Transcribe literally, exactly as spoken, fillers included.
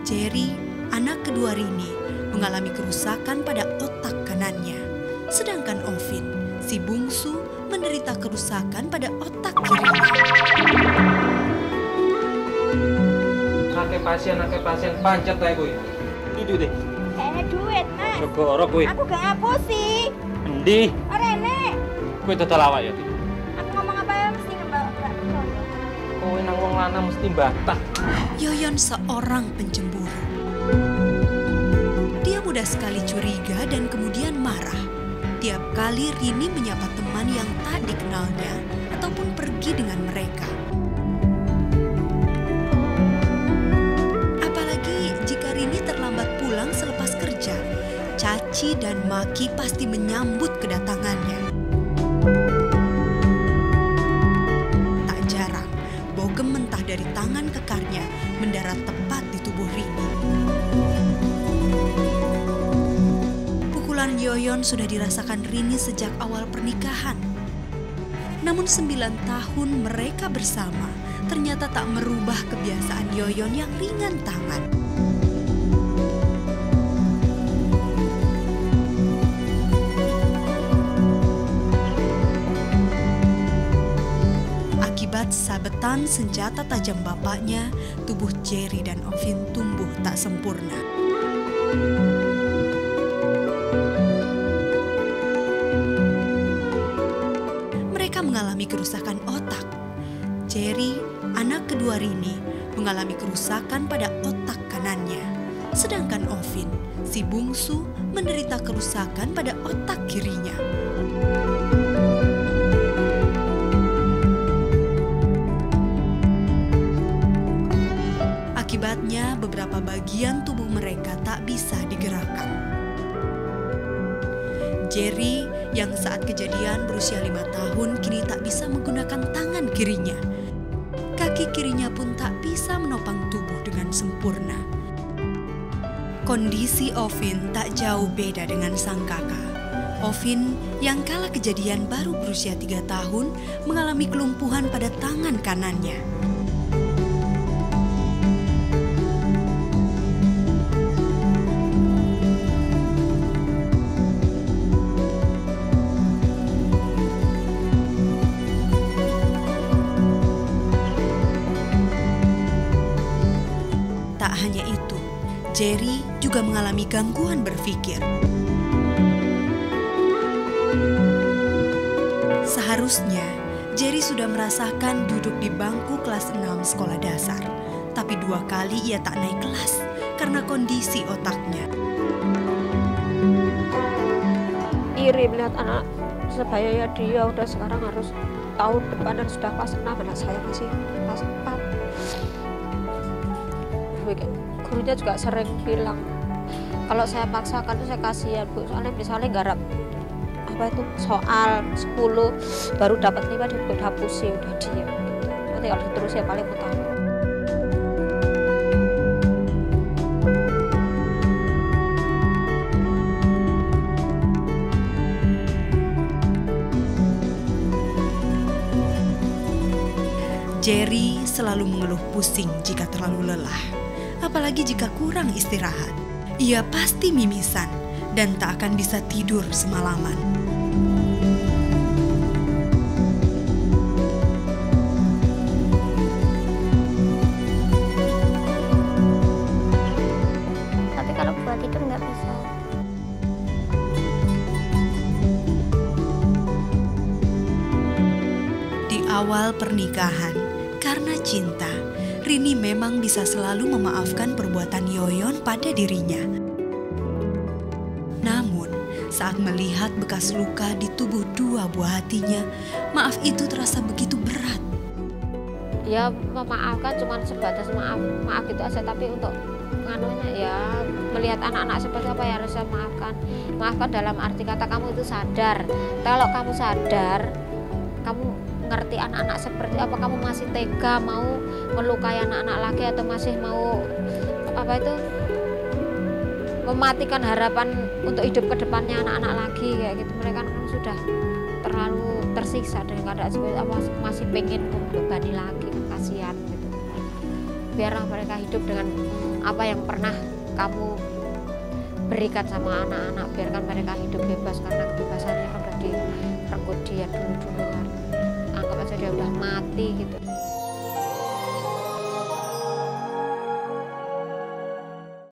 Jerry, anak kedua Rini, mengalami kerusakan pada otak kanannya. Sedangkan Ovin, si bungsu, menderita kerusakan pada otak kirinya. Akeh pasien, akeh pasien pancet ae kuwi. Itu deh. Eh duit, Mas. Segoro kuwi. Aku gak ngapusi. Endi? Ora enek. Kuwi total awak ya, Dik. Aku ngomong apa ya mesti ngembak. Kowe nang wong lanang mesti batah. Yoyon seorang pencemburu. Dia mudah sekali curiga dan kemudian marah. Tiap kali Rini menyapa teman yang tak dikenalnya ataupun pergi dengan mereka. Apalagi jika Rini terlambat pulang selepas kerja, caci dan maki pasti menyambut kedatangannya. Tak jarang, bogem mentah dari tangan kekarnya mendarat tepat di tubuh Rini. Pukulan Yoyon sudah dirasakan Rini sejak awal pernikahan. Namun sembilan tahun mereka bersama ternyata tak merubah kebiasaan Yoyon yang ringan tangan. Akibat sabetan senjata tajam bapaknya, tubuh Jerry dan Ovin tumbuh tak sempurna. Mereka mengalami kerusakan otak. Jerry, anak kedua Rini, mengalami kerusakan pada otak kanannya. Sedangkan Ovin, si bungsu, menderita kerusakan pada otak kirinya. Akibatnya beberapa bagian tubuh mereka tak bisa digerakkan. Jerry yang saat kejadian berusia lima tahun kini tak bisa menggunakan tangan kirinya. Kaki kirinya pun tak bisa menopang tubuh dengan sempurna. Kondisi Ovin tak jauh beda dengan sang kakak. Ovin yang kala kejadian baru berusia tiga tahun mengalami kelumpuhan pada tangan kanannya. Tak hanya itu, Jerry juga mengalami gangguan berpikir. Seharusnya, Jerry sudah merasakan duduk di bangku kelas enam sekolah dasar. Tapi dua kali ia tak naik kelas karena kondisi otaknya. Iri melihat anak sebaya dia udah sekarang harus tahun depan dan sudah kelas enam, anak saya masih kelas empat. Gurunya juga sering bilang kalau saya paksakan itu saya kasihan Bu, soalnya misalnya garap apa itu soal sepuluh baru dapat lima dia udah pusing, udah diam gitu. Nanti kalau terus ya paling utama. Jerry selalu mengeluh pusing jika terlalu lelah. Apalagi jika kurang istirahat, ia pasti mimisan dan tak akan bisa tidur semalaman. Tapi kalau buat tidur nggak bisa. Di awal pernikahan, karena cinta, Rini memang bisa selalu memaafkan perbuatan Yoyon pada dirinya. Namun, saat melihat bekas luka di tubuh dua buah hatinya, maaf itu terasa begitu berat. Ya memaafkan cuma sebatas maaf, maaf itu aja, tapi untuk nganunya ya melihat anak-anak seperti apa ya harus saya maafkan. Maafkan dalam arti kata kamu itu sadar. Kalau kamu sadar, kamu ngerti anak-anak seperti apa, kamu masih tega mau melukai anak-anak lagi atau masih mau apa itu mematikan harapan untuk hidup ke depannya anak-anak lagi kayak gitu. Mereka kan sudah terlalu tersiksa dengan keadaan seperti apa, masih pengen membebani lagi, kasihan gitu. Biarlah mereka hidup dengan apa yang pernah kamu berikan sama anak-anak, biarkan mereka hidup bebas, karena kebebasannya kan udah direnggut dia dulu-dulu kan, anggap aja dia udah mati gitu.